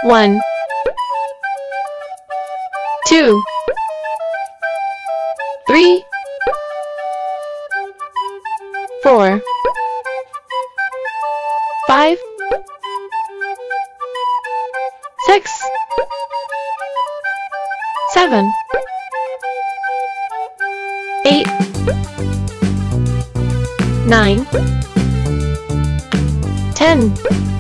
1, 2, 3, 4, 5, 6, 7, 8, 9, 10.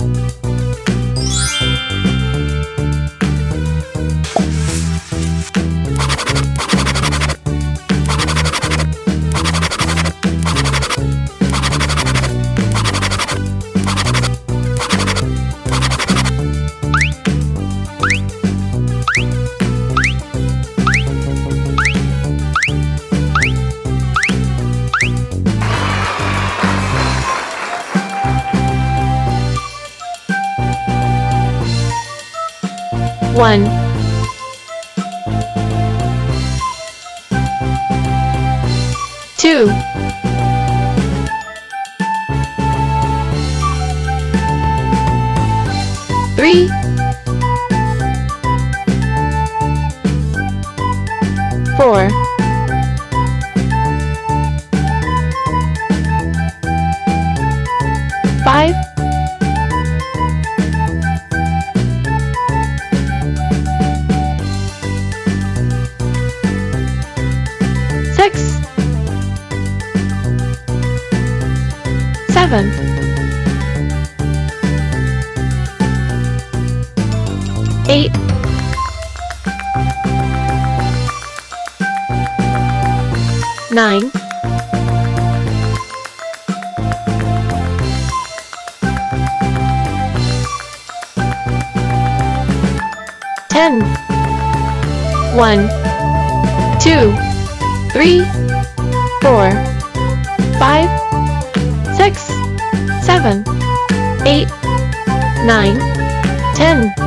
One, 2, 3, 4, 5, 6, 7, 8, 9, 10. 1, 2, 3, 4, 5, 6, 7, 8, 9, 10.